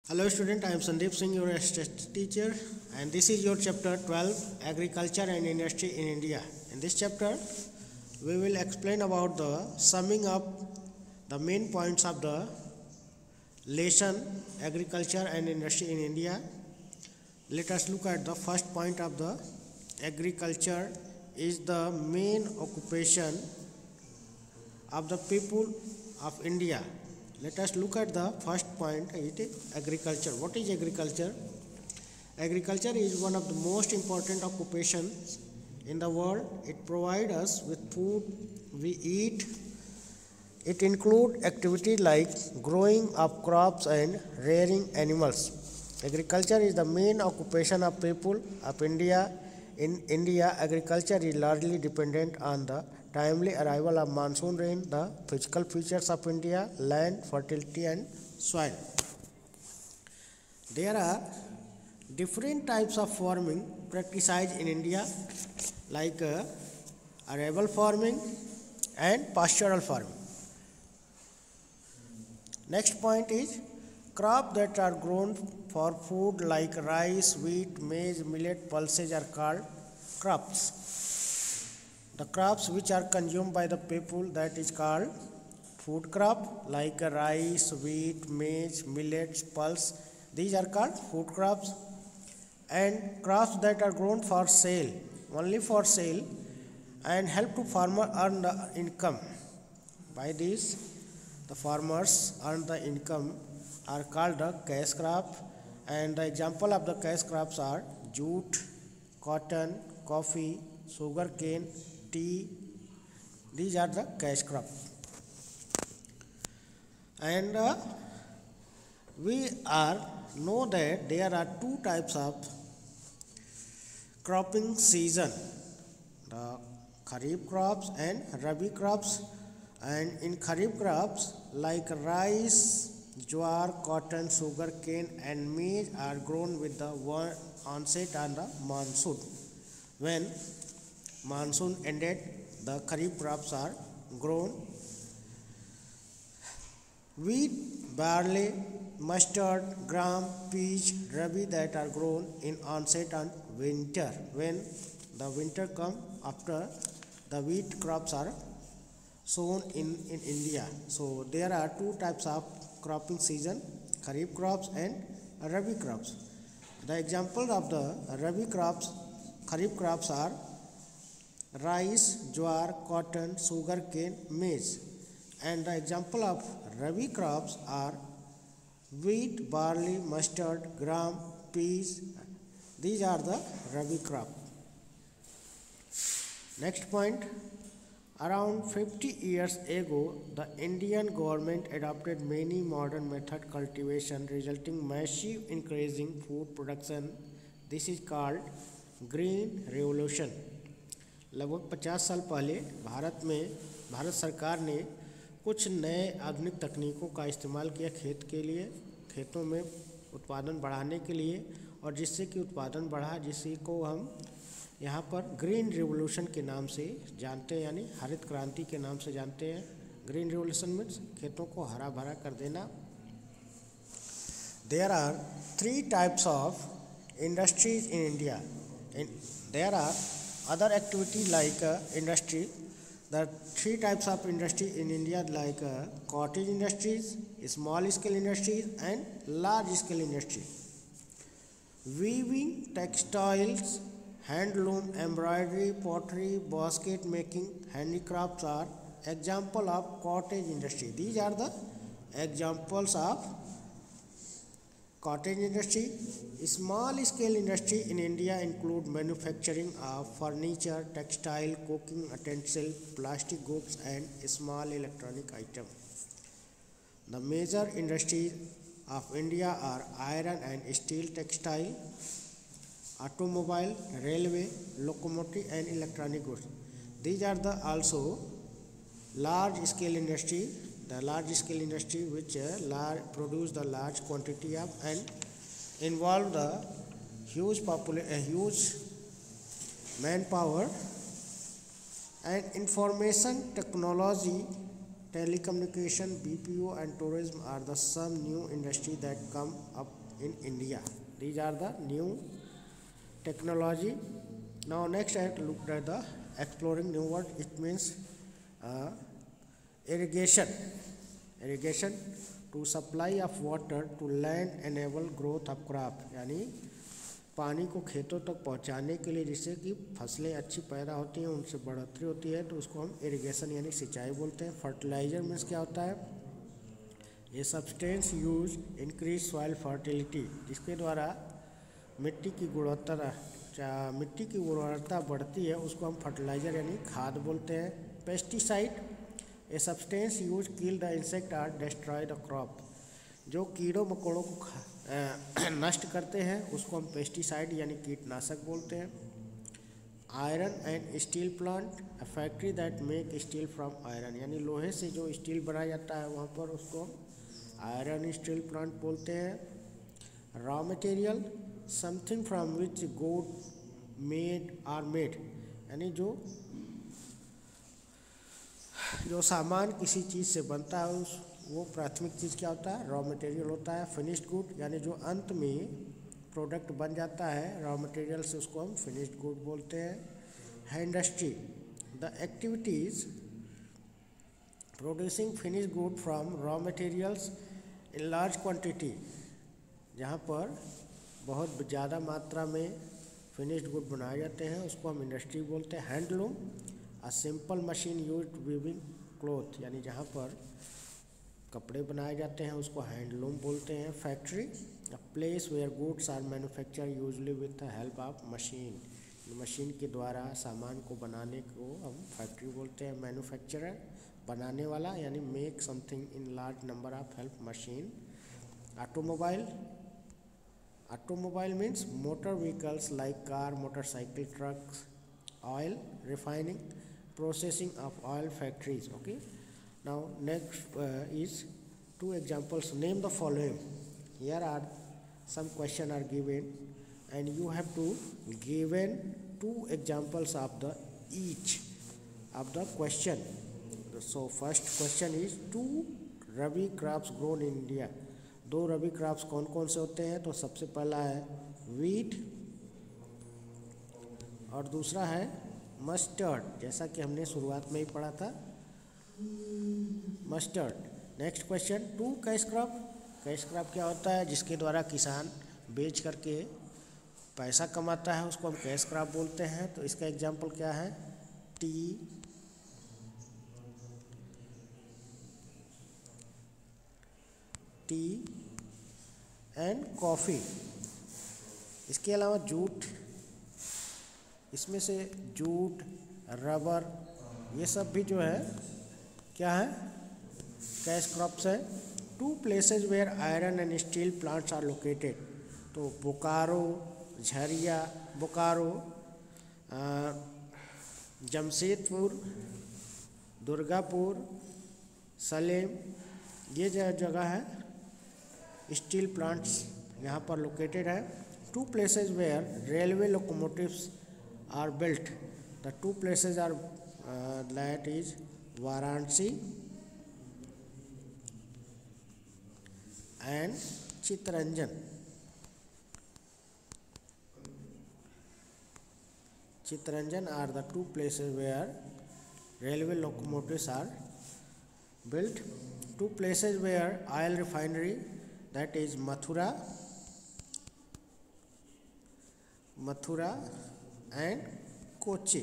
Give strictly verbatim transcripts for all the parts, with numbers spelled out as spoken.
Hello student, I am Sandeep Singh, your estate teacher, and this is your chapter twelve, Agriculture and Industry in India. In this chapter, we will explain about the summing up the main points of the lesson Agriculture and Industry in India. Let us look at the first point of the agriculture is the main occupation of the people of India. Let us look at the first point, it is agriculture. What is agriculture? Agriculture is one of the most important occupations in the world. It provides us with food we eat. It includes activities like growing of crops and rearing animals. Agriculture is the main occupation of people of India. In India, agriculture is largely dependent on the timely arrival of monsoon rain, the physical features of India, land, fertility and soil. There are different types of farming practiced in India like uh, arable farming and pastoral farming. Next point is crops that are grown for food like rice, wheat, maize, millet, pulses are called crops. The crops which are consumed by the people, that is called food crop like rice, wheat, maize, millets, pulse. These are called food crops. And crops that are grown for sale, only for sale, and help to farmer earn the income. By this, the farmers earn the income are called the cash crop. And the example of the cash crops are jute, cotton, coffee, sugar cane, tea. These are the cash crop. And uh, we are know that there are two types of cropping season, the kharif crops and rabi crops. And in kharif crops like rice, jowar, cotton, sugar cane and maize are grown with the onset on the monsoon. When monsoon ended, the kharif crops are grown. Wheat, barley, mustard, gram, peach, rabi that are grown in onset on winter. When the winter come, after the wheat crops are sown in, in India. So there are two types of cropping season, kharif crops and rabi crops. The example of the rabi crops, kharif crops are rice, jowar, cotton, sugar cane, maize. And the example of rabi crops are wheat, barley, mustard, gram, peas. These are the rabi crop. Next point, around fifty years ago, the Indian government adopted many modern method cultivation resulting massive increase in food production. This is called green revolution. लगभग पचास साल पहले भारत में भारत सरकार ने कुछ नए आधुनिक तकनीकों का इस्तेमाल किया खेत के लिए, खेतों में उत्पादन बढ़ाने के लिए, और जिससे कि उत्पादन बढ़ा, जिसी को हम यहाँ पर ग्रीन रिवोल्यूशन के नाम से जानते हैं, यानी हरित क्रांति के नाम से जानते हैं. ग्रीन रिवोल्यूशन मीन्स खेतों को हरा भरा कर देना. There are three types of industries in India. There are other activity like uh, industry. The three types of industry in India like uh, cottage industries, small scale industries and large scale industry. Weaving, textiles, handloom, embroidery, pottery, basket making, handicrafts are example of cottage industry. These are the examples of cottage industry. Small scale industry in India include manufacturing of furniture, textile, cooking utensils, plastic goods and small electronic items. The major industries of India are iron and steel, textile, automobile, railway, locomotive and electronic goods. These are the also large scale industry. The large scale industry which uh, large, produce the large quantity of and involve the huge population, uh, huge manpower and information technology telecommunication, B P O, and tourism are the some new industry that come up in India. These are the new technology. Now next I look at the exploring new word. It means uh, irrigation. Irrigation to supply of water to land enable growth of crop. यानी पानी को खेतों तक पहुंचाने के लिए जिससे कि फसलें अच्छी पैदा होती हैं, उनसे बढ़ोतरी होती है, तो उसको हम इरिगेशन यानी सिंचाई बोलते हैं. फर्टिलाइजर मीन्स क्या होता है? ये substance use increase soil fertility, जिसके द्वारा मिट्टी की गुणवत्ता मिट्टी की गुणवत्ता बढ़ती है, उसको हम फर्टिलाइजर यानी खाद बोलते हैं. Pesticide a substance use kill the insect or destroy the crop, जो कीड़ों मकोड़ों को नष्ट करते हैं उसको हम पेस्टिसाइड यानी कीटनाशक बोलते हैं. Iron and steel plant, a factory that make steel from iron, यानी लोहे से जो स्टील बनाया जाता है वहाँ पर उसको आयरन स्टील प्लांट बोलते हैं. Raw material, something from which good made are made, यानी जो जो सामान किसी चीज़ से बनता है उस वो प्राथमिक चीज़ क्या होता है? रॉ मटेरियल होता है. फिनिश्ड गुड, यानी जो अंत में प्रोडक्ट बन जाता है रॉ मटेरियल से, उसको हम फिनिश्ड गुड बोलते हैं. Industry, the activities producing finished good from raw materials in large quantity, जहाँ पर बहुत ज़्यादा मात्रा में फिनिश्ड गुड बनाए जाते हैं उसको हम इंडस्ट्री बोलते हैं. Handloom, a simple machine used weaving cloth, यानी जहाँ पर कपड़े बनाए जाते हैं उसको हैंडलूम बोलते हैं. Factory, a place where goods are manufacture usually with the help of machine, machine के द्वारा सामान को बनाने को हम फैक्ट्री बोलते हैं. मैन्युफैक्चरर, बनाने वाला यानी make something in large number of help machine. Automobile, automobile means motor vehicles like car, motorcycle, trucks. Oil refining, processing of oil factories. Okay, now next uh, is two examples. Name the following. Here are some question are given and you have to given two examples of the each of the question. So first question is two rabi crops grown in India. दो रबी crops कौन कौन से होते हैं? तो सबसे पहला है वीट और दूसरा है मस्टर्ड, जैसा कि हमने शुरुआत में ही पढ़ा था mustard. Next question, two cash crop. Cash crop क्या होता है? जिसके द्वारा किसान बेच करके पैसा कमाता है उसको हम कैश क्रॉप बोलते हैं. तो इसका एग्जांपल क्या है? Tea, tea and coffee. इसके अलावा जूट, इसमें से जूट, रबर, ये सब भी जो है क्या है? कैश क्रॉप्स है. Two places where iron and steel plants are located. तो बोकारो, झरिया, बोकारो, जमशेदपुर, दुर्गापुर, सलेम, ये जो जगह है स्टील प्लांट्स यहाँ पर लोकेटेड है. Two places where railway locomotives are built. The two places are uh, that is Varanasi and Chittaranjan. Chittaranjan are the two places where railway locomotives are built. Two places where oil refinery, that is Mathura, Mathura and Kochi.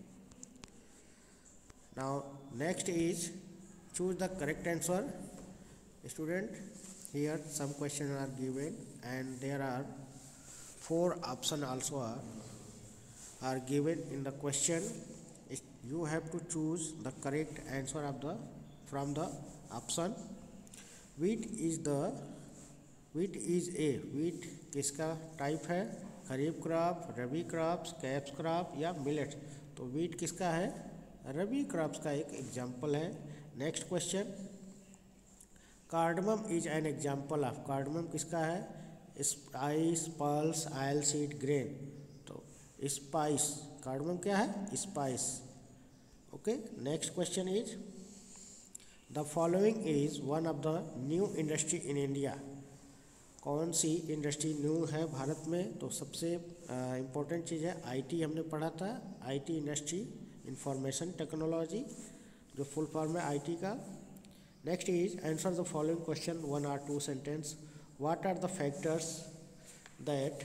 Now next is choose the correct answer. Student, here some questions are given and there are four options also are, are given in the question. You have to choose the correct answer of the from the option. Wheat is the wheat is a wheat किसका type है? Kharif crop, rabi crops, caps crop या millet. तो wheat किसका है? Rabi crops का एक example है. Next question, cardamom is an example of. Cardamom किसका है? Spice, pulse, oil seed, grain. तो स्पाइस, कार्डमम क्या है? Spice. Okay, next question is the following is one of the new industry in India. कौन सी industry new है भारत में? तो सबसे इम्पोर्टेंट चीज़ है आईटी, हमने पढ़ा था आईटी इंडस्ट्री, इंफॉर्मेशन टेक्नोलॉजी, जो फुल फॉर्म है आईटी का। Next is answer the following question one or two sentence. What are the factors that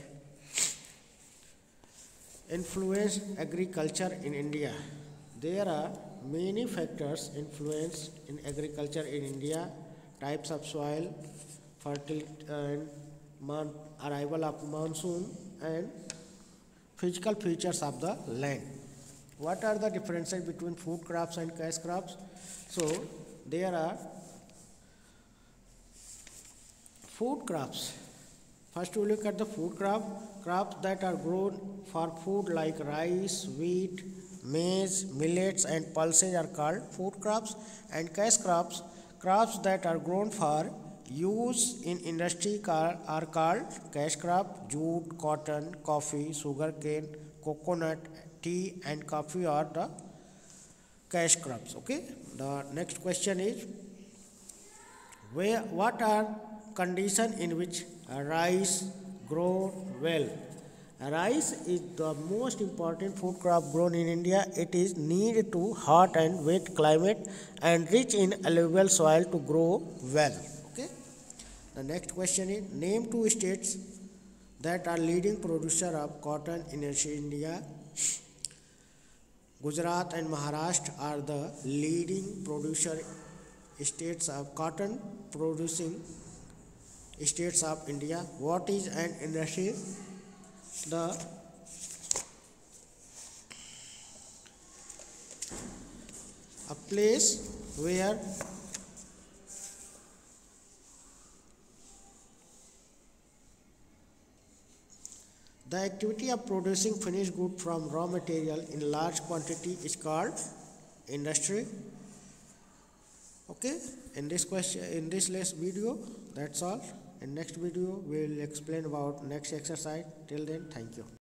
influence agriculture in India? There are many factors influence in agriculture in India: types of soil, fertility and mon- arrival of monsoon, and physical features of the land. What are the differences between food crops and cash crops? So there are food crops. First we look at the food crop. Crops that are grown for food like rice, wheat, maize, millets and pulses are called food crops. And cash crops, crops that are grown for use in industry are called cash crop. Jute, cotton, coffee, sugarcane, coconut, tea and coffee are the cash crops. Okay. The next question is, where what are conditions in which rice grow well? Rice is the most important food crop grown in India. It is need to hot and wet climate and rich in alluvial soil to grow well. Okay. The next question is, name two states that are leading producer of cotton in India. Gujarat and Maharashtra are the leading producer states of cotton producing states of India. What is an industry? The a place where the activity of producing finished good from raw material in large quantity is called industry. Okay, in this question, in this last video, that's all. In next video we will explain about next exercise. Till then, thank you.